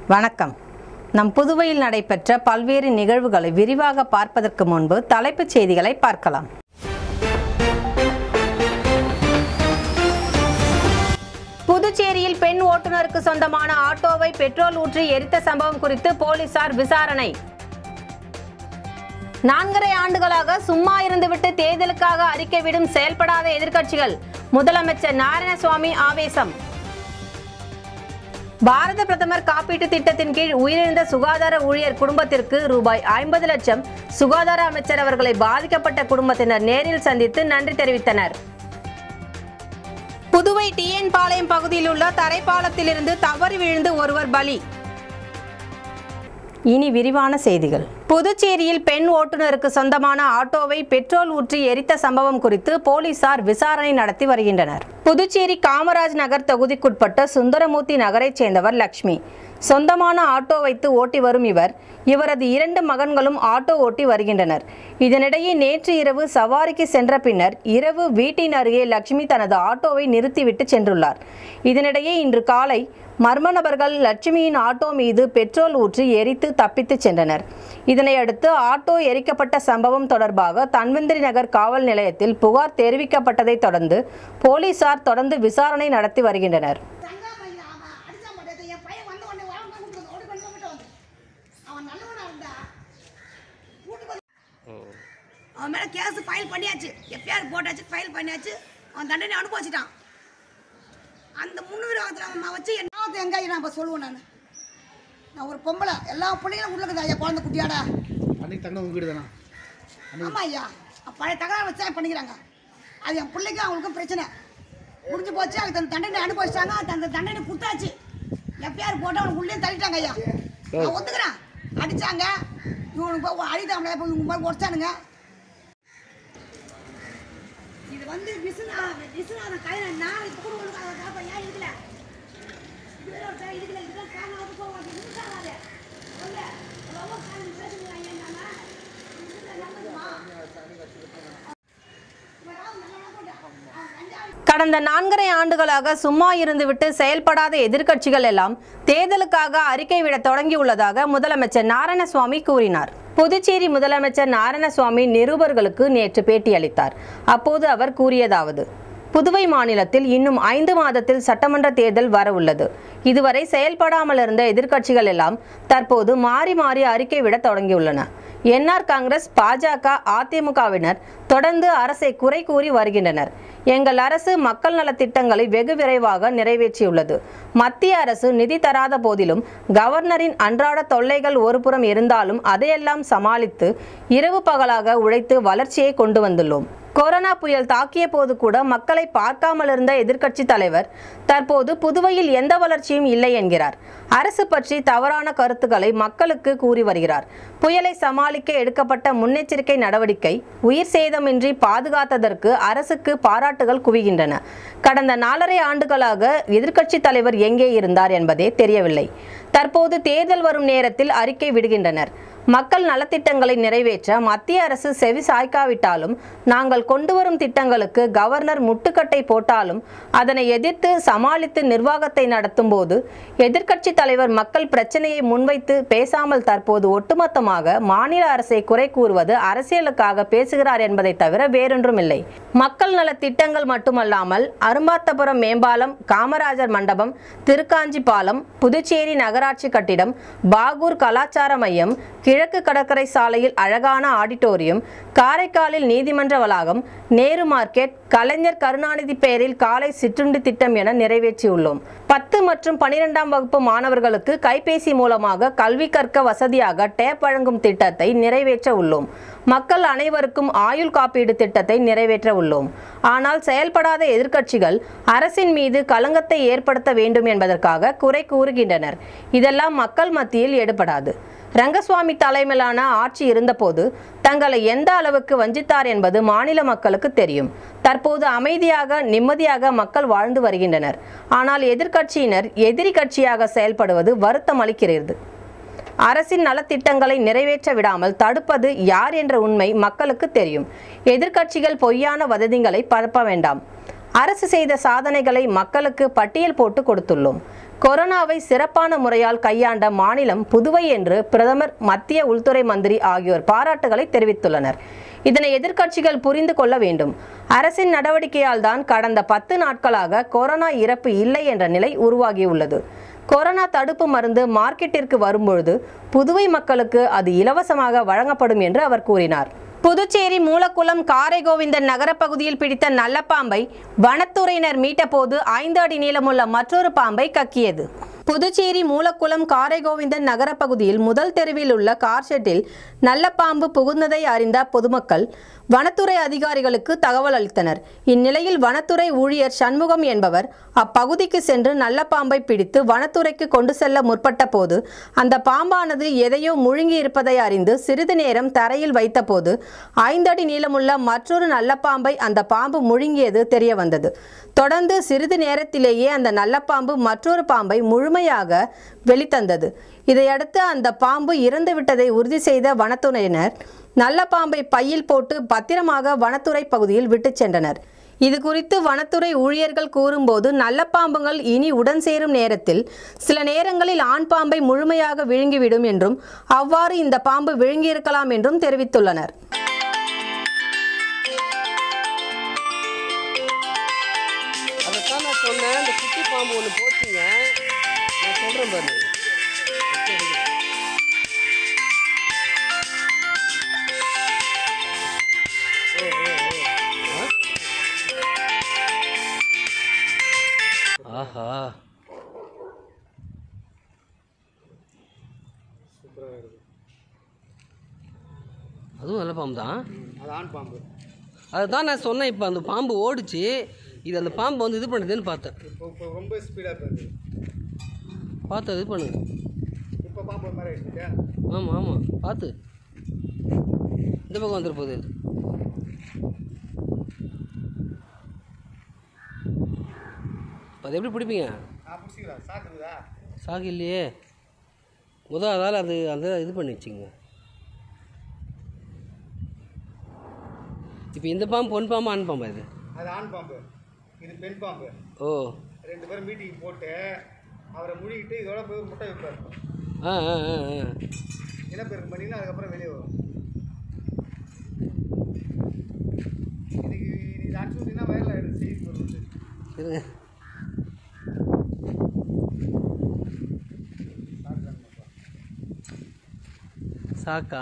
வணக்கம். நம் புதுவையில் நடைபெற்ற பல்வேறு நிகழ்வுகளை விரிவாக பார்ப்பதற்கு முன்பு தலைப்புச் செய்திகளை பார்க்கலாம். புதுச்சேரியில் பெண் ஓட்டுநருக்கு சொந்தமான ஆட்டோவை பெட்ரோல் ஊற்றி எரித்த சம்பவம் குறித்து போலீசார் விசாரணை. 4.5 ஆண்டுகளாக சும்மா இருந்துவிட்டு தேர்தலுக்காக அறிக்கை விடும் செயல்படாத எதிர்க்கட்சிகள், முதலமைச்சர் நாராயணசுவாமி ஆவேசம். பாரத பிரதமர் காப்பீட்டு திட்டத்தின் கீழ் உயிரிழந்த சுகாதார ஊழியர் குடும்பத்திற்கு ரூபாய் 50 லட்சம் சுகாதார அமைச்சர் அவர்களை பாதிக்கப்பட்ட குடும்பத்தினர் நேரில் சந்தித்து நன்றி தெரிவித்தனர். புதுவை டிஎன் பாளையம் பகுதியில் உள்ள தரைப்பாலத்திலிருந்து தவறி விழுந்து ஒருவர் பலி. இனி விரிவான செய்திகள். புதுச்சேரியில் பெண் ஓட்டுநருக்கு சொந்தமான ஆட்டோவை பெட்ரோல் ஊற்றி எரித்த சம்பவம் குறித்து போலீசார் விசாரணை நடத்தி வருகின்றனர். புதுச்சேரி காமராஜ் நகர் தொகுதிக்குட்பட்ட சுந்தரமூர்த்தி நகரைச் சேர்ந்தவர் லட்சுமி. சொந்தமான ஆட்டோ வைத்து ஓட்டி வரும் இவரது 2 மகன்களும் ஆட்டோ ஓட்டி வருகின்றனர். இதனிடையே நேற்று இரவு சவாரிக்கு சென்ற பின்னர் இரவு வீட்டின் அருகே லட்சுமி தனது ஆட்டோவை நிறுத்திவிட்டு சென்றுள்ளார். இதனிடையே இன்று காலை மர்ம நபர்கள் லட்சுமியின் ஆட்டோ மீது பெட்ரோல் ஊற்றி எரித்து தப்பித்து சென்றனர். இதனையடுத்து ஆட்டோ எரிக்கப்பட்ட சம்பவம் தொடர்பாக தன்வந்திரி நகர் காவல் நிலையத்தில் புகார் தெரிவிக்கப்பட்டதை தொடர்ந்து போலீசார் தொடர்ந்து விசாரணை நடத்தி வருகின்றனர். அவன் மேலே கேஸ் ஃபைல் பண்ணியாச்சு, எஃப்ஐஆர் போட்டாச்சு, ஃபைல் பண்ணியாச்சு. அவன் தண்டனை அனுபவிச்சிட்டான். அந்த முன்னுரிவாதத்தில் அவன் வச்சு என்ன எங்கே நான் இப்போ சொல்லுவேன். நான் ஒரு பொம்பளை, எல்லா பிள்ளைங்களும் உள்ளக்குது ஐயா, குழந்தை குட்டியாடா. அன்னைக்கு தங்க உங்க வீடு தானே? ஆமாம் ஐயா, பழைய தகவல் வச்சு பண்ணிக்கிறாங்க. அது என் பிள்ளைக்கும் அவங்களுக்கும் பிரச்சனை முடிஞ்சு போச்சு. அதுக்கு அந்த தண்டனை அனுபவிச்சிட்டாங்க. அந்த தண்டனை கொடுத்தாச்சு. எஃப்ஐஆர் போட்டு அவனுக்கு உள்ளே தள்ளிட்டாங்க ஐயா. நான் ஒத்துக்கிறேன். அடித்தாங்க, இவனுக்கு போய் அடித்தாங்களே, இப்போ இவங்க போய் உடச்சானுங்க. இது வந்து விசுநாத கையில் நான் இப்போ கூட ஒன்று ஏன் இருக்குல்ல இதுல இதுதான் காரணம் போவாது. கடந்த 4.5 ஆண்டுகளாக சும்மா இருந்துவிட்டு செயல்படாத எதிர்க்கட்சிகள் எல்லாம் தேர்தலுக்காக அறிக்கை விட தொடங்கியுள்ளதாக முதலமைச்சர் நாராயணசுவாமி கூறினார். புதுச்சேரி முதலமைச்சர் நாராயணசுவாமி நிருபர்களுக்கு நேற்று பேட்டியளித்தார். அப்போது அவர் கூறியதாவது: புதுவை மாநிலத்தில் இன்னும் 5 மாதத்தில் சட்டமன்ற தேர்தல் வர உள்ளது. இதுவரை செயல்படாமல் இருந்த எதிர்க்கட்சிகள் எல்லாம் தற்போது மாறி மாறி அறிக்கை விட தொடங்கியுள்ளன. என்ஆர் காங்கிரஸ், பாஜக, அதிமுகவினர் தொடர்ந்து அரசை குறை கூறி வருகின்றனர். எங்கள் அரசு மக்கள் நலத்திட்டங்களை வெகு விரைவாக நிறைவேற்றியுள்ளது. மத்திய அரசு நிதி தராத போதிலும் கவர்னரின் அன்றாட தொல்லைகள் ஒருபுறம் இருந்தாலும் அதையெல்லாம் சமாளித்து இரவு பகலாக உழைத்து வளர்ச்சியை கொண்டு வந்துள்ளோம். கொரோனா புயல் தாக்கிய போது கூட மக்களை பார்க்காமல் இருந்த எதிர்க்கட்சி தலைவர் தற்போது புதுவையில் எந்த வளர்ச்சியும் இல்லை என்கிறார். அரசு பற்றி தவறான கருத்துக்களை மக்களுக்கு கூறி வருகிறார். புயலை சமாளிக்க எடுக்கப்பட்ட முன்னெச்சரிக்கை நடவடிக்கை உயிர் சேதமின்றி பாதுகாத்ததற்கு அரசுக்கு பாராட்டுகள் குவிகின்றன. கடந்த 4.5 ஆண்டுகளாக எதிர்க்கட்சி தலைவர் எங்கே இருந்தார் என்பதே தெரியவில்லை. தற்போது தேர்தல் வரும் நேரத்தில் அறிக்கை விடுகின்றனர். மக்கள் நலத்திட்டங்களை நிறைவேற்ற மத்திய அரசு செவி சாய்க்காவிட்டாலும், நாங்கள் கொண்டு வரும் திட்டங்களுக்கு கவர்னர் முட்டுக்கட்டை போட்டாலும் அதனை எதிர்த்து சமாளித்து நிர்வாகத்தை நடத்தும் போது எதிர்க்கட்சி தலைவர் மக்கள் பிரச்சனையை முன்வைத்து பேசாமல் தற்போது ஒட்டுமொத்தமாக மாநில அரசை குறை கூறுவது அரசியலுக்காக பேசுகிறார் என்பதை தவிர வேறொன்றும் இல்லை. மக்கள் நல திட்டங்கள் மட்டுமல்லாமல் அரும்பாத்தபுரம் மேம்பாலம், காமராஜர் மண்டபம், திருக்காஞ்சி பாலம், புதுச்சேரி நகராட்சி கட்டிடம், பாகூர் கலாச்சார மையம், கிழக்கு கடற்கரை சாலையில் அழகான ஆடிட்டோரியம், காரைக்காலில் நீதிமன்ற வளாகம், நேரு மார்க்கெட், கலைஞர் கருணாநிதி பெயரில் காலை சிற்றுண்டி திட்டம் என நிறைவேற்றியுள்ளோம். 10 மற்றும் 12ஆம் வகுப்பு மாணவர்களுக்கு கைபேசி மூலமாக கல்வி கற்க வசதியாக டேப் வழங்கும் திட்டத்தை நிறைவேற்ற உள்ளோம். மக்கள் அனைவருக்கும் ஆயுள் காப்பீடு திட்டத்தை நிறைவேற்ற உள்ளோம். ஆனால் செயல்படாத எதிர்க்கட்சிகள் அரசின் மீது களங்கத்தை ஏற்படுத்த வேண்டும் என்பதற்காக குறை கூறுகின்றனர். இதெல்லாம் மக்கள் மத்தியில் எடுபடாது. ரங்கசுவாமி தலைமையிலான ஆட்சி இருந்தபோது தங்களை எந்த அளவுக்கு வஞ்சித்தார் என்பது மாநில மக்களுக்கு தெரியும். தற்போது அமைதியாக நிம்மதியாக மக்கள் வாழ்ந்து வருகின்றனர். ஆனால் எதிர்க்கட்சியினர் எதிரி கட்சியாக செயல்படுவது வருத்தம் அளிக்கிறது. அரசின் நலத்திட்டங்களை நிறைவேற்ற விடாமல் தடுப்பது யார் என்ற உண்மை மக்களுக்கு தெரியும். எதிர்க்கட்சிகள் பொய்யான வதந்திகளை பரப்ப வேண்டாம். அரசு செய்த சாதனைகளை மக்களுக்கு பட்டியல் போட்டு கொடுத்துள்ளோம். கொரோனாவை சிறப்பான முறையால் கையாண்ட மாநிலம் புதுவை என்று பிரதமர், மத்திய உள்துறை மந்திரி ஆகியோர் பாராட்டுகளை தெரிவித்துள்ளனர். இதனை எதிர்க்கட்சிகள் புரிந்து கொள்ள வேண்டும். அரசின் நடவடிக்கையால் தான் கடந்த 10 நாட்களாக கொரோனா இறப்பு இல்லை என்ற நிலை உருவாகியுள்ளது. கொரோனா தடுப்பு மருந்து மார்க்கெட்டிற்கு வரும்பொழுது புதுவை மக்களுக்கு அது இலவசமாக வழங்கப்படும் என்று அவர் கூறினார். புதுச்சேரி மூலக்குளம் காரைகோவிந்தன் நகர பகுதியில் பிடித்த நல்ல பாம்பை வனத்துறையினர் மீட்டபோது 5 அடி நீளமுள்ள மற்றொரு பாம்பை கக்கியது. புதுச்சேரி மூலக்குளம் காரைகோவிந்தன் நகர பகுதியில் முதல் தெருவில் உள்ள கார் ஷெட்டில் நல்ல பாம்பு புகுந்ததை அறிந்த பொதுமக்கள் வனத்துறை அதிகாரிகளுக்கு தகவல் அளித்தனர். இந்நிலையில் வனத்துறை ஊழியர் சண்முகம் என்பவர் அப்பகுதிக்கு சென்று நல்ல பாம்பை பிடித்து வனத்துறைக்கு கொண்டு செல்ல முற்பட்ட போது அந்த பாம்பானது எதையோ முழுங்கி இருப்பதை அறிந்து சிறிது நேரம் தரையில் வைத்தபோது 5 அடி நீளமுள்ள மற்றொரு நல்ல பாம்பை அந்த பாம்பு முழுங்கியது தெரிய வந்தது. தொடர்ந்து சிறிது நேரத்திலேயே அந்த நல்ல பாம்பு மற்றொரு பாம்பை முழுமையாக வெளித்தந்தது. இதையடுத்து அந்த பாம்பு இறந்து விட்டதை உறுதி செய்த வனத்துறையினர் நல்ல பாம்பை பையில் போட்டு பத்திரமாக வனத்துறை பகுதியில் விட்டு சென்றனர். இது குறித்து வனத்துறை ஊழியர்கள் கூறும்போது, நல்ல பாம்புகள் இனி உடன் சேரும் நேரத்தில் சில நேரங்களில் ஆண் பாம்பை முழுமையாக விழுங்கிவிடும் என்றும் அவ்வாறு இந்த பாம்பு விழுங்கியிருக்கலாம் என்றும் தெரிவித்துள்ளனர். சொன்னேன், இந்த குட்டி பாம்பு ஒன்று போச்சுங்க, நான் சொல்கிறேன் பாருங்க. ஆஹா, அதுவும் நல்ல பாம்பு தான். அது ஆண் பாம்பு. அதுதான் நான் சொன்னேன். இப்போ அந்த பாம்பு ஓடிச்சு, இது அந்த பாம்பு வந்து இது பண்ணுதுன்னு பார்த்தேன். இப்போ ரொம்ப ஸ்பீடாக போகுது. பார்த்து இது பண்ணுங்க. இப்போ பாம்பு மாதிரி ஆகிடுச்சு. ஆமாம் ஆமாம், பார்த்து இந்த பக்கம் வந்துட போகுது. அது எப்படி பிடிப்பீங்க? பிடிச்சிக்கலாம். சாக்குதா? சாகு இல்லையே. அதால் அது அந்த இது பண்ணி வச்சுங்க. இப்போ இந்த பாம்பு பொன் பாம்பு ஆண் பாம்பா? இது அது ஆண் பாம்பு, இது பெண் பாம்பு. ஓ, 2 பேரும் மீட்டிங் போட்டு அவரை முழுகிட்டு இதோட போய் ஒரு முட்டை வைப்பார். இனப்பெருக்கம் பண்ணிங்கன்னா அதுக்கப்புறம் வெளியே வரும். இன்னைக்கு அனுப்பிச்சு விட்டீங்கன்னா வயலில் எடுத்து செய்தி வருது. இருங்க. சாக்கா?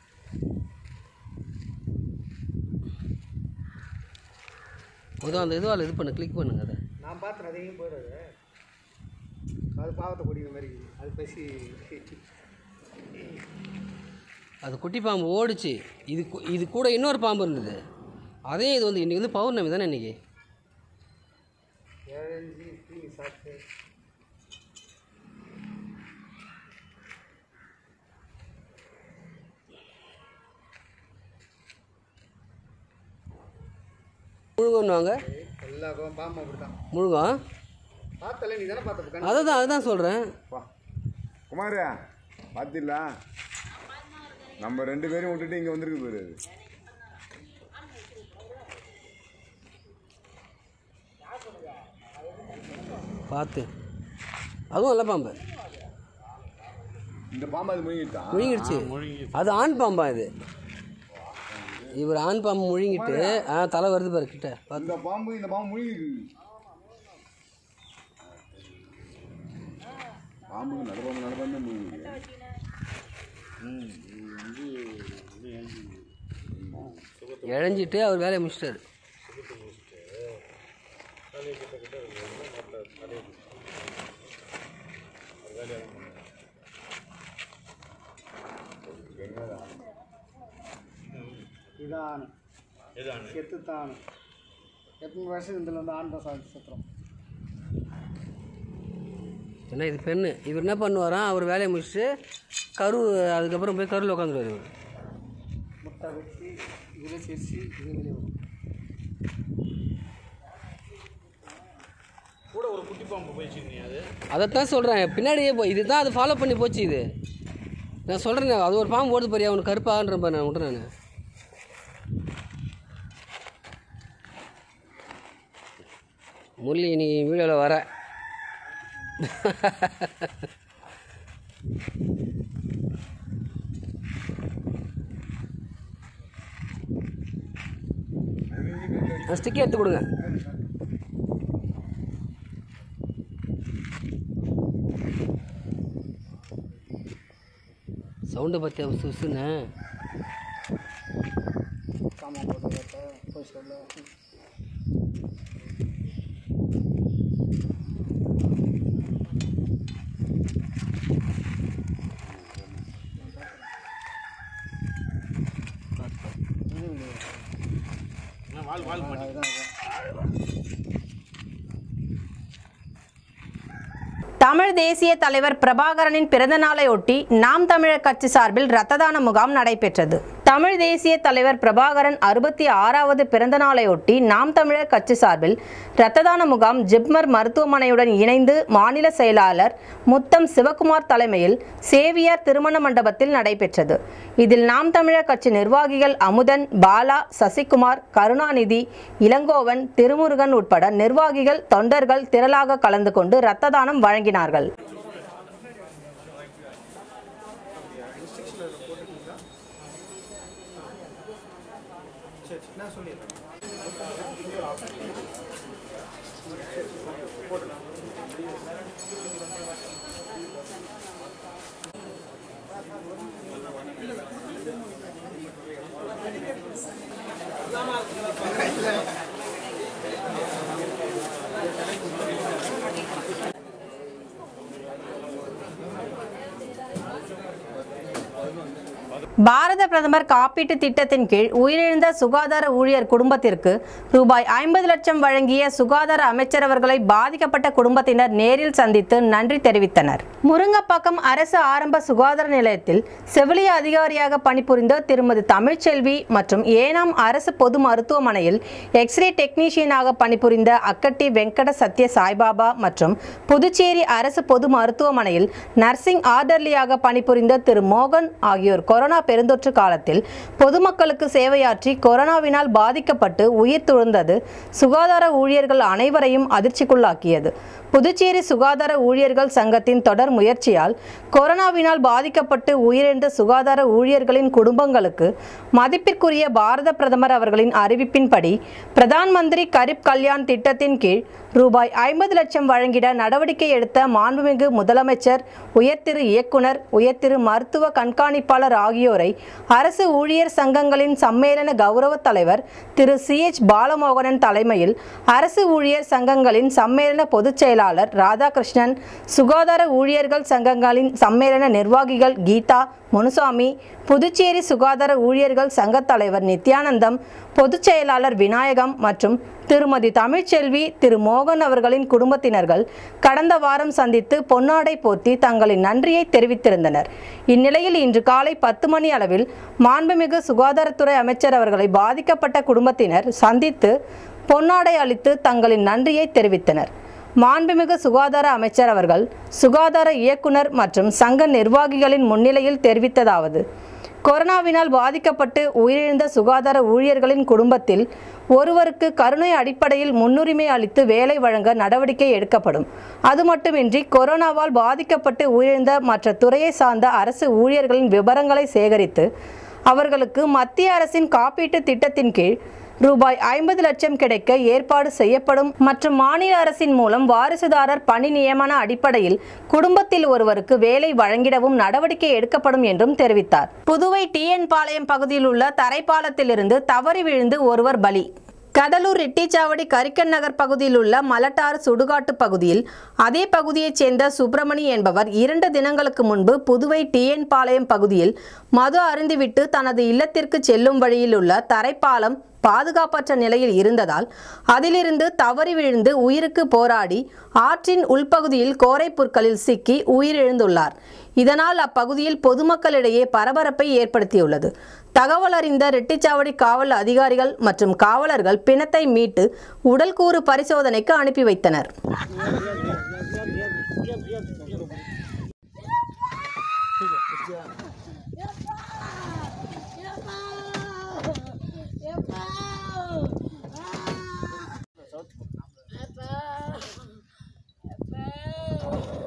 அந்த இதுவால் இது பண்ணு, கிளிக் பண்ணுங்க. அதை நான் பார்த்து அதையும் போயிடாது. அது பாவத்தை குடிக்கிற மாதிரி அது பேசி. அது குட்டி பாம்பு ஓடிச்சு. இது கூட இன்னொரு பாம்பு இருந்தது. அதே இது வந்து இன்றைக்கி வந்து பௌர்ணமி தானே இன்றைக்கி. சாப்பிட்டு முழுங்கன்னுவாங்க. எல்லா பாம்பும் அப்படித்தான் முழுங்கும். பார்த்தல நீ தானே பார்த்த? அதுதான் சொல்கிறேன். குமார் பார்த்தில்ல, நம்ம 2 பேரையும் விட்டுட்டு இங்கே வந்துருக்கு போயிரு. பார்த்து, அதுவும் நல்ல பாம்பு. இந்த பாம்பு அது முழுங்கிடுச்சு. அது ஆண் பாம்பா? இது இவர் ஆண் பாம்பு முழுங்கிட்டு தலை வருது பாரு கிட்ட. இந்த பாம்பு முழுங்கிருக்கு. பாம்பு நல்ல பாம்பு முழுங்கிருக்கு. இழஞ்சிட்டு அவர் வேலையை முடிச்சிட்டாரு. இதான் செத்துத்தான். எத்தனை வருஷம் இதில் வந்து ஆண் தான் சுற்றுறோம். ஏன்னா இது பெண்ணு. இவர் என்ன பண்ணுவாராம், அவர் வேலையை முடிச்சுட்டு அதுக்கப்புறம் போய் கருவில் உட்காந்துருவார். இவர் முட்டை வச்சு இதில் சேர்த்து இது வெளியே வரும். கூட ஒரு குட்டி பாம்பு போயிடுச்சு. அதைத்தான் சொல்கிறேன். பின்னாடியே இதுதான் அது ஃபாலோ பண்ணி போச்சு. இது நான் சொல்கிறேன், அது ஒரு பாம்பு ஓடுது பாரியா, அவனுக்கு கருப்பாகன்ற பாரு. நான் விட்றேன். நான் முரளி நீ வீடியோவில் வர ஸ்டிக்கே எடுத்து கொடுங்க. சவுண்டை பற்றி சுசுன்னு சாமான் போட்டு போய் சொல்ல. தமிழ் தேசிய தலைவர் பிரபாகரனின் பிறந்த நாளையொட்டி நாம் தமிழர் கட்சி சார்பில் இரத்த தான முகாம் நடைபெற்றது. தமிழ் தேசிய தலைவர் பிரபாகரன் 66வது பிறந்த நாளையொட்டி நாம் தமிழர் கட்சி சார்பில் இரத்த தான முகாம் ஜிப்மர் மருத்துவமனையுடன் இணைந்து மாநில செயலாளர் முத்தம் சிவகுமார் தலைமையில் சேவியார் திருமண மண்டபத்தில் நடைபெற்றது. இதில் நாம் தமிழர் கட்சி நிர்வாகிகள் அமுதன், பாலா, சசிகுமார், கருணாநிதி, இளங்கோவன், திருமுருகன் உட்பட நிர்வாகிகள், தொண்டர்கள் திரளாக கலந்து கொண்டு இரத்த தானம் வழங்கினார்கள். பாரத பிரதமர் காப்பீட்டு திட்டத்தின் கீழ் உயிரிழந்த சுகாதார ஊழியர் குடும்பத்திற்கு ரூபாய் 50 லட்சம் வழங்கிய சுகாதார அமைச்சர் அவர்களை பாதிக்கப்பட்ட குடும்பத்தினர் நேரில் சந்தித்து நன்றி தெரிவித்தனர். முருங்கப்பாக்கம் அரசு ஆரம்ப சுகாதார நிலையத்தில் செவிலிய அதிகாரியாக பணிபுரிந்த திருமதி தமிழ்ச்செல்வி மற்றும் ஏனாம் அரசு பொது மருத்துவமனையில் எக்ஸ்ரே டெக்னீஷியனாக பணிபுரிந்த அக்கட்டி வெங்கட சத்ய சாய்பாபா மற்றும் புதுச்சேரி அரசு பொது மருத்துவமனையில் நர்சிங் ஆர்டர்லியாக பணிபுரிந்த திரு மோகன் ஆகியோர் கொரோனா பெருந்தொற்று காலத்தில் பொதுமக்களுக்கு சேவையாற்றி கொரோனாவினால் பாதிக்கப்பட்டு உயிர் துறந்தது சுகாதார ஊழியர்கள் அனைவரையும் அதிர்ச்சிக்குள்ளாக்கியது. புதுச்சேரி சுகாதார ஊழியர்கள் சங்கத்தின் தொடர் முயற்சியால் கொரோனாவினால் பாதிக்கப்பட்டு உயிரிழந்த சுகாதார ஊழியர்களின் குடும்பங்களுக்கு மதிப்பிற்குரிய பாரத பிரதமர் அவர்களின் அறிவிப்பின்படி பிரதான் மந்திரி கரிப் கல்யாண் திட்டத்தின் கீழ் ரூபாய் 50 லட்சம் வழங்கிட நடவடிக்கை எடுத்த மாண்புமிகு முதலமைச்சர், உயர்திரு இயக்குனர், உயர்திரு மருத்துவ கண்காணிப்பாளர் ஆகியோரை அரசு ஊழியர் சங்கங்களின் சம்மேளன கௌரவ தலைவர் திரு CH பாலமோகனன் தலைமையில் அரசு ஊழியர் சங்கங்களின் சம்மேளன பொதுச் செயலாளர் ராதாகிருஷ்ணன், சுகாதார ஊழியர்கள் சங்கங்களின் சம்மேளன நிர்வாகிகள் கீதா, முனுசாமி, புதுச்சேரி சுகாதார ஊழியர்கள் சங்க தலைவர் நித்யானந்தம், பொதுச் செயலாளர் விநாயகம் மற்றும் திருமதி தமிழ்ச்செல்வி, திரு மோகன் அவர்களின் குடும்பத்தினர்கள் கடந்த வாரம் சந்தித்து பொன்னாடை போர்த்தி தங்களின் நன்றியை தெரிவித்திருந்தனர். இந்நிலையில் இன்று காலை 10 மணி அளவில் மாண்புமிகு சுகாதாரத்துறை அமைச்சர் அவர்களை பாதிக்கப்பட்ட குடும்பத்தினர் சந்தித்து பொன்னாடை அளித்து தங்களின் நன்றியை தெரிவித்தனர். மாண்புமிகு சுகாதார அமைச்சர் அவர்கள் சுகாதார இயக்குனர் மற்றும் சங்க நிர்வாகிகளின் முன்னிலையில் தெரிவித்ததாவது: கொரோனாவினால் பாதிக்கப்பட்டு உயிரிழந்த சுகாதார ஊழியர்களின் குடும்பத்தில் ஒருவருக்கு கருணை அடிப்படையில் முன்னுரிமை அளித்து வேலை வழங்க நடவடிக்கை எடுக்கப்படும். அது மட்டுமின்றி கொரோனாவால் பாதிக்கப்பட்டு உயிரிழந்த மற்ற துறையை சார்ந்த அரசு ஊழியர்களின் விவரங்களை சேகரித்து அவர்களுக்கு மத்திய அரசின் காப்பீட்டு திட்டத்தின் கீழ் ரூபாய் 50 லட்சம் கிடைக்க ஏற்பாடு செய்யப்படும் மற்றும் மாநில அரசின் மூலம் வாரிசுதாரர் பணி நியமன அடிப்படையில் குடும்பத்தில் ஒருவருக்கு வேலை வழங்கிடவும் நடவடிக்கை எடுக்கப்படும் என்றும் தெரிவித்தார். புதுவை TN பாளையம் பகுதியில் உள்ள தரைப்பாலத்திலிருந்து தவறி விழுந்து ஒருவர் பலி. கடலூர் ரெட்டிச்சாவடி கரிக்கன் நகர் பகுதியில் உள்ள மலட்டாறு சுடுகாட்டு பகுதியில் அதே பகுதியைச் சேர்ந்த சுப்பிரமணி என்பவர் 2 தினங்களுக்கு முன்பு புதுவை TN பாளையம் பகுதியில் மது அருந்திவிட்டு தனது இல்லத்திற்கு செல்லும் வழியில் உள்ள தரைப்பாலம் பாதுகாப்பற்ற நிலையில் இருந்ததால் அதிலிருந்து தவறி விழுந்து உயிருக்கு போராடி ஆற்றின் உள்பகுதியில் கோரை புற்களில் சிக்கி உயிரிழந்துள்ளார். இதனால் அப்பகுதியில் பொதுமக்களிடையே பரபரப்பை ஏற்படுத்தியுள்ளது. தகவல் அறிந்த ரெட்டிச்சாவடி காவல் அதிகாரிகள் மற்றும் காவலர்கள் பிணத்தை மீட்டு உடல்கூறு பரிசோதனைக்கு அனுப்பி வைத்தனர். Apa?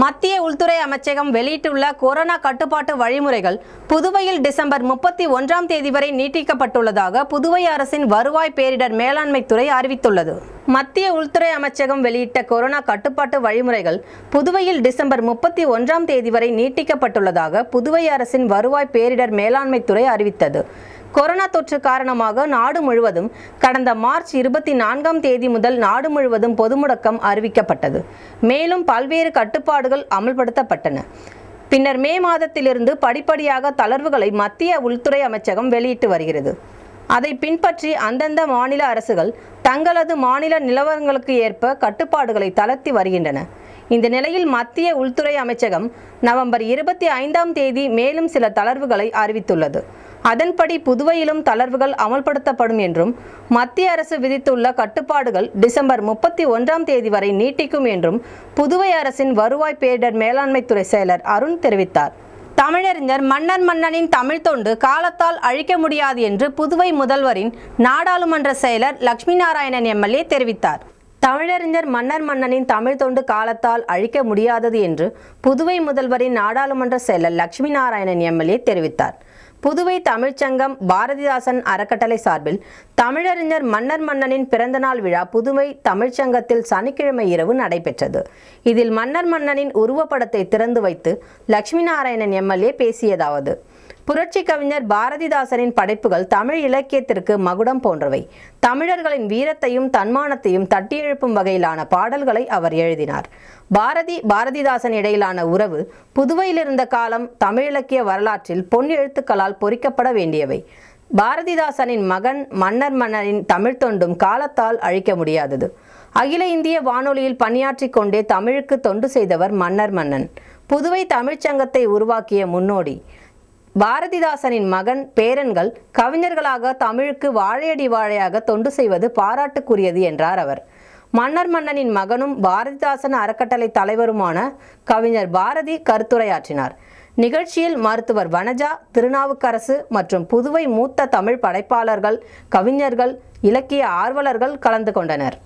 மத்திய உள்துறை அமைச்சகம் வெளியிட்டுள்ள கொரோனா கட்டுப்பாட்டு வழிமுறைகள் புதுவையில் டிசம்பர் 31ஆம் தேதி வரை நீட்டிக்கப்பட்டுள்ளதாக புதுவை அரசின் வருவாய் பேரிடர் மேலாண்மை துறை அறிவித்துள்ளது. மத்திய உள்துறை அமைச்சகம் வெளியிட்ட கொரோனா கட்டுப்பாட்டு வழிமுறைகள் புதுவையில் டிசம்பர் 31ஆம் தேதி வரை நீட்டிக்கப்பட்டுள்ளதாக புதுவை அரசின் வருவாய் பேரிடர் மேலாண்மை துறை அறிவித்தது. கொரோனா தொற்று காரணமாக நாடு முழுவதும் கடந்த மார்ச் 24ஆம் தேதி முதல் நாடு முழுவதும் பொது முடக்கம் அறிவிக்கப்பட்டது. மேலும் பல்வேறு கட்டுப்பாடுகள் அமல்படுத்தப்பட்டன. பின்னர் மே மாதத்திலிருந்து படிப்படியாக தளர்வுகளை மத்திய உள்துறை அமைச்சகம் வெளியிட்டு வருகிறது. அதை பின்பற்றி அந்தந்த மாநில அரசுகள் தங்களது மாநில நிலவரங்களுக்கு ஏற்ப கட்டுப்பாடுகளை தளர்த்தி வருகின்றன. இந்த நிலையில் மத்திய உள்துறை அமைச்சகம் நவம்பர் 25ஆம் தேதி மேலும் சில தளர்வுகளை அறிவித்துள்ளது. அதன்படி புதுவையிலும் தளர்வுகள் அமல்படுத்தப்படும் என்றும் மத்திய அரசு விதித்துள்ள கட்டுப்பாடுகள் டிசம்பர் 31ஆம் தேதி வரை நீட்டிக்கும் என்றும் புதுவை அரசின் வருவாய் பேரிடர் மேலாண்மை துறை செயலர் அருண் தெரிவித்தார். தமிழறிஞர் மன்னர் மன்னனின் தமிழ் தொண்டு காலத்தால் அழிக்க முடியாது என்று புதுவை முதல்வரின் நாடாளுமன்ற செயலர் லட்சுமி நாராயணன் எம்எல்ஏ தெரிவித்தார். தமிழறிஞர் மன்னர் மன்னனின் தமிழ் தொண்டு காலத்தால் அழிக்க முடியாதது என்று புதுவை முதல்வரின் நாடாளுமன்ற செயலர் லட்சுமி நாராயணன் எம்எல்ஏ தெரிவித்தார். புதுவை தமிழ்ச்சங்கம் பாரதிதாசன் அறக்கட்டளை சார்பில் தமிழறிஞர் மன்னர் மன்னனின் பிறந்தநாள் விழா புதுவை தமிழ்ச்சங்கத்தில் சனிக்கிழமை இரவு நடைபெற்றது. இதில் மன்னர் மன்னனின் உருவப்படத்தை திறந்து வைத்து லட்சுமி நாராயணன் எம்எல்ஏ பேசியதாவது: புரட்சி கவிஞர் பாரதிதாசனின் படைப்புகள் தமிழ் இலக்கியத்திற்கு மகுடம் போன்றவை. தமிழர்களின் வீரத்தையும் தன்மானத்தையும் தட்டியெழுப்பும் வகையிலான பாடல்களை அவர் எழுதினார். பாரதிதாசன் இடையிலான உறவு புதுவையில் இருந்த காலம் தமிழ் இலக்கிய வரலாற்றில் பொன் எழுத்துக்களால் பொறிக்கப்பட வேண்டியவை. பாரதிதாசனின் மகன் மன்னர் மன்னனின் தமிழ் தொண்டும் காலத்தால் அழிக்க முடியாதது. அகில இந்திய வானொலியில் பணியாற்றி கொண்டே தமிழுக்கு தொண்டு செய்தவர் மன்னர் மன்னன். புதுவை தமிழ்ச்சங்கத்தை உருவாக்கிய முன்னோடி. பாரதிதாசனின் மகன் பேரன்கள் கவிஞர்களாக தமிழுக்கு வாழையடி வாழையாக தொண்டு செய்வது பாராட்டுக்குரியது என்றார் அவர். மன்னர் மன்னனின் மகனும் பாரதிதாசன் அறக்கட்டளை தலைவருமான கவிஞர் பாரதி கருத்துரையாற்றினார். நிகழ்ச்சியில் மருத்துவர் வனஜா, திருநாவுக்கரசு மற்றும் புதுவை மூத்த தமிழ் படைப்பாளர்கள், கவிஞர்கள், இலக்கிய ஆர்வலர்கள் கலந்து கொண்டனர்.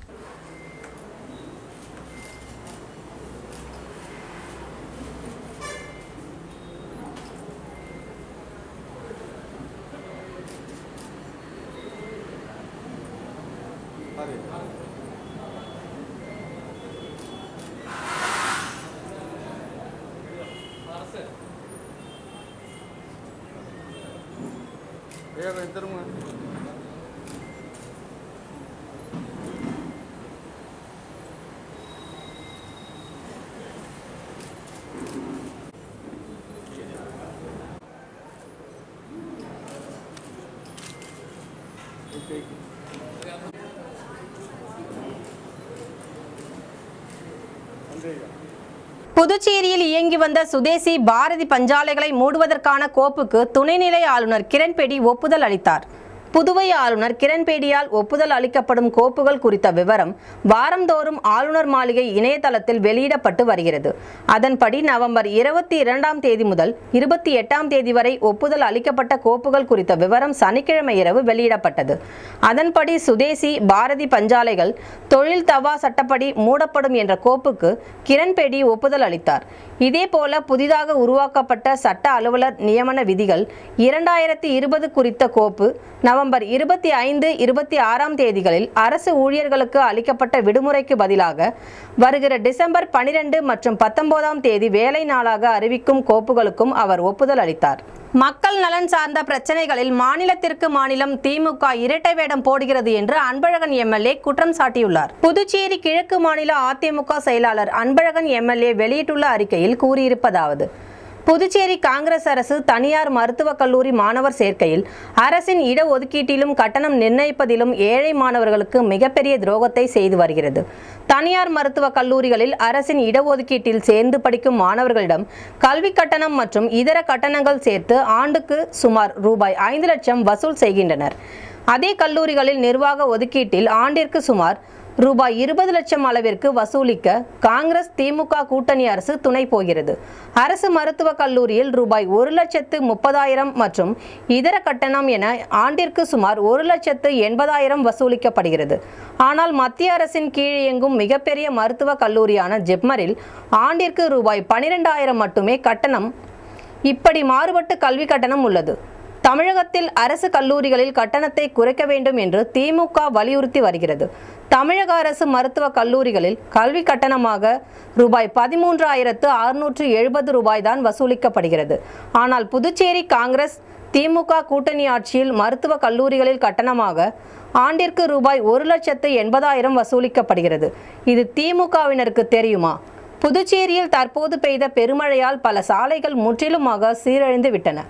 புதுச்சேரியில் இயங்கி வந்த சுதேசி பாரதி பஞ்சாலைகளை மூடுவதற்கான கோப்புக்கு துணைநிலை ஆளுநர் கிரண்பேடி ஒப்புதல் அளித்தார். புதுவை ஆளுநர் கிரண்பேடியால் ஒப்புதல் அளிக்கப்படும் கோப்புகள் குறித்த விவரம் வாரந்தோறும் ஆளுநர் மாளிகை இணையதளத்தில் வெளியிடப்பட்டு வருகிறது. அதன்படி நவம்பர் 22ஆம் தேதி முதல் 28ஆம் தேதி வரை ஒப்புதல் அளிக்கப்பட்ட கோப்புகள் குறித்த விவரம் சனிக்கிழமை இரவு வெளியிடப்பட்டது. அதன்படி சுதேசி பாரதி பஞ்சாலைகள் தொழில் தவா சட்டப்படி மூடப்படும் என்ற கோப்புக்கு கிரண்பேடி ஒப்புதல் அளித்தார். இதேபோல புதிதாக உருவாக்கப்பட்ட சட்ட அலுவலர் நியமன விதிகள் 2020 குறித்த கோப்பு நவம்பர் 25, 26ஆம் தேதிகளில் அரசு ஊழியர்களுக்கு அளிக்கப்பட்ட விடுமுறைக்கு பதிலாக வருகிற டிசம்பர் 12 மற்றும் 19ஆம் தேதி வேலை நாளாக அறிவிக்கும் கோப்புகளுக்கும் அவர் ஒப்புதல் அளித்தார். மக்கள் நலன் சார்ந்த பிரச்சனைகளில் மாநிலத்திற்கு மாநிலம் திமுக இரட்டை வேடம் போடுகிறது என்று அன்பழகன் எம்எல்ஏ குற்றம் சாட்டியுள்ளார். புதுச்சேரி கிழக்கு மாநில அதிமுக செயலாளர் அன்பழகன் எம்எல்ஏ வெளியிட்டுள்ள அறிக்கையில் கூறியிருப்பதாவது: புதுச்சேரி காங்கிரஸ் அரசு தனியார் மருத்துவக் கல்லூரி மாணவர் சேர்க்கையில் அரசின் இடஒதுக்கீட்டிலும் கட்டணம் நிர்ணயிப்பதிலும் ஏழை மாணவர்களுக்கு மிகப்பெரிய துரோகத்தை செய்து வருகிறது. தனியார் மருத்துவக் கல்லூரிகளில் அரசின் இடஒதுக்கீட்டில் சேர்ந்து படிக்கும் மாணவர்களிடம் கல்வி கட்டணம் மற்றும் இதர கட்டணங்கள் சேர்த்து ஆண்டுக்கு சுமார் ரூபாய் 5 லட்சம் வசூல் செய்கின்றனர். அதே கல்லூரிகளில் நிர்வாக ஒதுக்கீட்டில் ஆண்டிற்கு சுமார் ரூபாய் 20 லட்சம் அளவிற்கு வசூலிக்க காங்கிரஸ் திமுக கூட்டணி அரசு துணை போகிறது. அரசு மருத்துவக் கல்லூரியில் ரூபாய் 1,30,000 மற்றும் இதர கட்டணம் என ஆண்டிற்கு சுமார் 1,80,000 வசூலிக்கப்படுகிறது. ஆனால் மத்திய அரசின் கீழ் இயங்கும் மிகப்பெரிய மருத்துவக் கல்லூரியான ஜிப்மரில் ஆண்டிற்கு ரூபாய் 12,000 மட்டுமே கட்டணம். இப்படி மாறுபட்டு கல்வி கட்டணம் உள்ளது. தமிழகத்தில் அரசு கல்லூரிகளில் கட்டணத்தை குறைக்க வேண்டும் என்று திமுக வலியுறுத்தி வருகிறது. தமிழக அரசு மருத்துவக் கல்லூரிகளில் கல்வி கட்டணமாக ரூபாய் 13,670 ரூபாய் தான் வசூலிக்கப்படுகிறது. ஆனால் புதுச்சேரி காங்கிரஸ் திமுக கூட்டணி ஆட்சியில் மருத்துவக் கல்லூரிகளில் கட்டணமாக ஆண்டிற்கு ரூபாய் 1,80,000 வசூலிக்கப்படுகிறது. இது திமுகவினருக்கு தெரியுமா? புதுச்சேரியில் தற்போது பெய்த பெருமழையால் பல சாலைகள் முற்றிலுமாக சீரழிந்து விட்டன.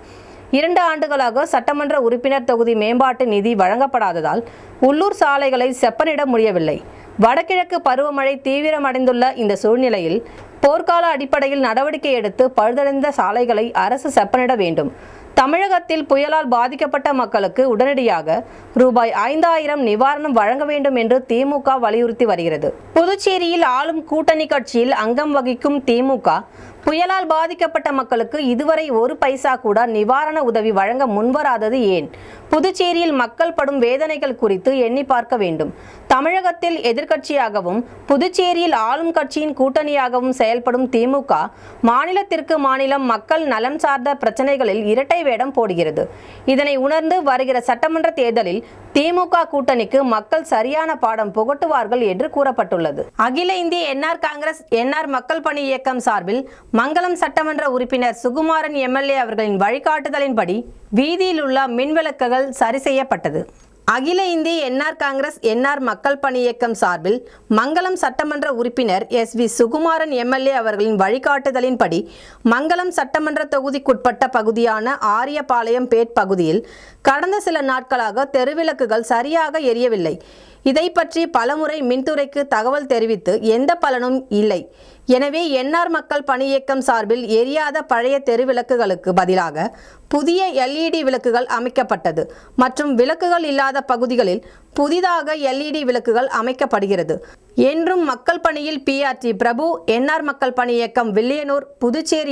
2 ஆண்டுகளாக சட்டமன்ற உறுப்பினர் தொகுதி மேம்பாட்டு நிதி வழங்கப்படாததால் உள்ளூர் சாலைகளை செப்பனிட முடியவில்லை. வடகிழக்கு பருவமழை தீவிரமடைந்துள்ள இந்த சூழ்நிலையில் போர்க்கால அடிப்படையில் நடவடிக்கை எடுத்து பழுதடைந்த சாலைகளை அரசு செப்பனிட வேண்டும். தமிழகத்தில் புயலால் பாதிக்கப்பட்ட மக்களுக்கு உடனடியாக ரூபாய் 5,000 நிவாரணம் வழங்க வேண்டும் என்று திமுக வலியுறுத்தி வருகிறது. புதுச்சேரியில் ஆளும் கூட்டணி கட்சியில் அங்கம் வகிக்கும் திமுக புயலால் பாதிக்கப்பட்ட மக்களுக்கு இதுவரை 1 பைசா கூட நிவாரண உதவி வழங்க முன்வராதது ஏன்? புதுச்சேரியில் மக்கள் படும் வேதனைகள் குறித்து எண்ணி பார்க்க வேண்டும். தமிழகத்தில் எதிர்க்கட்சியாகவும் புதுச்சேரியில் ஆளும் கட்சியின் கூட்டணியாகவும் செயல்படும் திமுக மாநிலத்திற்கு மாநிலம் மக்கள் நலன் சார்ந்த பிரச்சனைகளில் இரட்டை வேடம் போடுகிறது. இதனை உணர்ந்து வருகிற சட்டமன்ற தேர்தலில் திமுக கூட்டணிக்கு மக்கள் சரியான பாடம் புகட்டுவார்கள் என்று கூறப்பட்டுள்ளது. அகில இந்திய என்ஆர் காங்கிரஸ் என்ஆர் மக்கள் பணி இயக்கம் சார்பில் மங்களம் சட்டமன்ற உறுப்பினர் சுகுமாரன் எம்எல்ஏ அவர்களின் வழிகாட்டுதலின்படி வீதியில் உள்ள மின்விளக்குகள் சரி செய்யப்பட்டது. அகில இந்திய என்ஆர் காங்கிரஸ் என்ஆர் மக்கள் பணி இயக்கம் சார்பில் மங்களம் சட்டமன்ற உறுப்பினர் SV சுகுமாரன் எம்எல்ஏ அவர்களின் வழிகாட்டுதலின்படி மங்களம் சட்டமன்ற தொகுதிக்குட்பட்ட பகுதியான ஆரியபாளையம் பேட் பகுதியில் கடந்த சில நாட்களாக தெருவிளக்குகள் சரியாக எரியவில்லை. இதை பற்றி பலமுறை மின்துறைக்கு தகவல் தெரிவித்து எந்த பலனும் இல்லை. எனவே என்ஆர் மக்கள் பணி இயக்கம் சார்பில் எரியாத பழைய தெருவிளக்குகளுக்கு பதிலாக புதிய LED விளக்குகள் அமைக்கப்பட்டது மற்றும் விளக்குகள் இல்லாத பகுதிகளில் புதிதாக LED விளக்குகள் அமைக்கப்படுகிறது என்றும் மக்கள் பணியில் PRT பிரபு, என்ஆர் மக்கள் பணி இயக்கம் வில்லியனூர், புதுச்சேரி.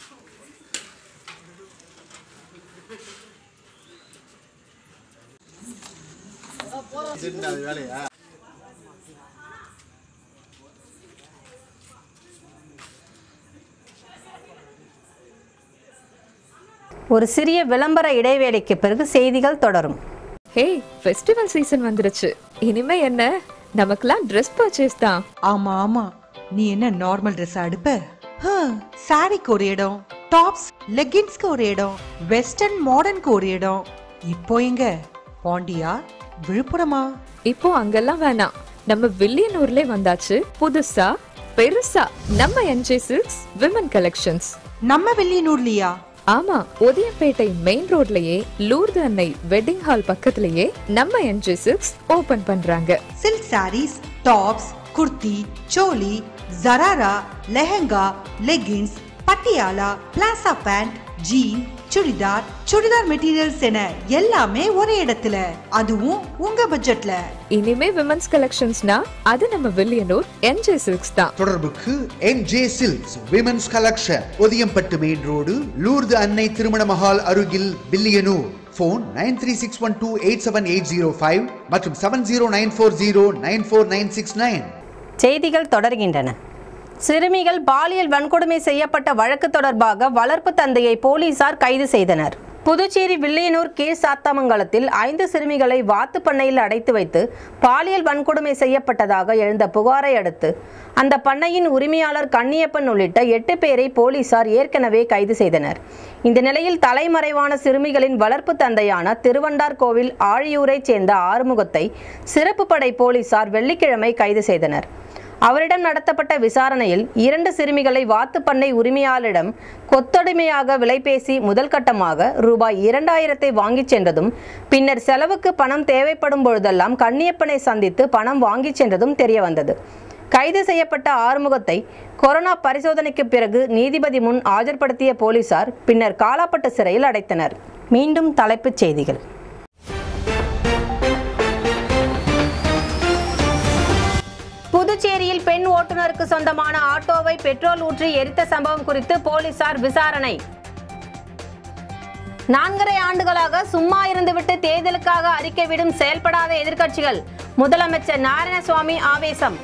ஒரு சிறிய விளம்பர இடைவேளைக்கு பிறகு செய்திகள் தொடரும். ஹே, ஃபெஸ்டிவல் சீசன் வந்துருச்சு. இனிமே என்ன, நமக்குலாம் Dress பர்ச்சேஸ் தான். ஆமா ஆமா, நீ என்ன நார்மல் Dress அடுப்ப? சாரிக்கு ஒரு இடம், டாப்ஸ் லெகின்ஸ்க்கு ஒரு இடம், வெஸ்டர்ன் மாடர்னுக்கு ஒரு இடம். இப்போ எங்க பாண்டியா விழுப்புரமா? இப்போ அங்கெல்லாம் வேணாம், நம்ம வில்லியனூர்ல வந்தாச்சு புதுசா பெருசா நம்ம NJ Silks விமன் கலெக்ஷன்ஸ். நம்ம வில்லியனூர்லயா? ஆமா, உதயம்பேட்டை மெயின் ரோட்லயே லூர்து அன்னை வெட்டிங் ஹால் பக்கத்திலேயே நம்ம NJ Silks ஓபன் பண்றாங்க. Silk sarees, tops, kurti, choli, sharara, lehenga, leggings, Patiala, palazzo pant, jean, churidar, churidar materials என எல்லாமே ஒரே இடத்துல, அதுவும் உங்க பட்ஜெட்ல. இனிமே விமன்ஸ் கலெக்ஷன்ஸ்னா அது நம்ம வில்லியனூர் NJ Silks தான். தொடர்புக்கு NJ Silks women's collection, Udayampattu main road, Lourdes Annai திருமண மஹால் அருகில், வில்லியனூர். போன் 9361287805 மற்றும் 7094094969. செய்திகள் தொடர்கின்றன. சிறுமிகள் பாலியல் வன்கொடுமை செய்யப்பட்ட வழக்கு தொடர்பாக வளர்ப்பு தந்தையை போலீசார் கைது செய்தனர். புதுச்சேரி வில்லியனூர் கீழ் சாத்தமங்கலத்தில் 5 சிறுமிகளை வாத்து பண்ணையில் அடைத்து வைத்து பாலியல் வன்கொடுமை செய்யப்பட்டதாக எழுந்த புகாரை அடுத்து அந்த பண்ணையின் உரிமையாளர் கண்ணியப்பன் உள்ளிட்ட 8 பேரை போலீசார் ஏற்கனவே கைது செய்தனர். இந்த நிலையில் தலைமறைவான சிறுமிகளின் வளர்ப்பு தந்தையான திருவண்டார் கோவில் ஆழியூரைச் சேர்ந்த ஆறுமுகத்தை சிறப்பு படை போலீசார் வெள்ளிக்கிழமை கைது செய்தனர். அவரிடம் நடத்தப்பட்ட விசாரணையில் 2 சிறுமிகளை வாத்து பண்ணை உரிமையாளரிடம் கொத்தடிமையாக விலைபேசி முதல் கட்டமாக ரூபாய் 2,000 வாங்கிச் சென்றதும் பின்னர் செலவுக்கு பணம் தேவைப்படும் பொழுதெல்லாம் கண்ணியப்பனை சந்தித்து பணம் வாங்கிச் சென்றதும் தெரியவந்தது. கைது செய்யப்பட்ட ஆறுமுகத்தை கொரோனா பரிசோதனைக்கு பிறகு நீதிபதி முன் ஆஜர்படுத்திய போலீசார் பின்னர் காலாப்பட்டு சிறையில் அடைத்தனர். மீண்டும் தலைப்புச் செய்திகள். புதுச்சேரியில் பெண் ஓட்டுநருக்கு சொந்தமான ஆட்டோவை பெட்ரோல் ஊற்றி எரித்த சம்பவம் குறித்து போலீசார் விசாரணை. 4.5 ஆண்டுகளாக சும்மா இருந்துவிட்டு தேர்தலுக்காக அறிக்கை விடும் செயல்படாத எதிர்க்கட்சிகள், முதலமைச்சர் நாராயணசுவாமி ஆவேசம்.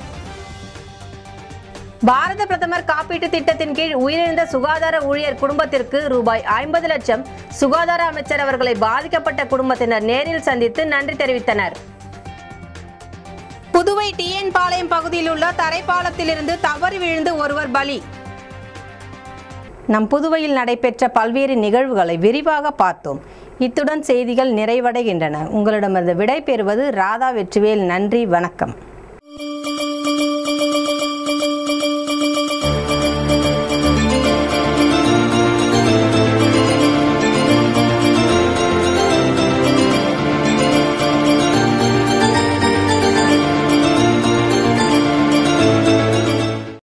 பாரத பிரதமர் காப்பீட்டு திட்டத்தின் கீழ் உயிரிழந்த சுகாதார ஊழியர் குடும்பத்திற்கு ரூபாய் 50 லட்சம் சுகாதார அமைச்சர் அவர்களை பாதிக்கப்பட்ட குடும்பத்தினர் நேரில் சந்தித்து நன்றி தெரிவித்தனர். புதுவை டிஎன் பாளையம் பகுதியில் உள்ள தரைப்பாலத்திலிருந்து தவறி விழுந்து ஒருவர் பலி. நம் புதுவையில் நடைபெற்ற பல்வேறு நிகழ்வுகளை விரிவாக பார்த்தோம். இத்துடன் செய்திகள் நிறைவடைகின்றன. உங்களிடமிருந்து விடை பெறுவது ராதா வெற்றிவேல். நன்றி, வணக்கம்.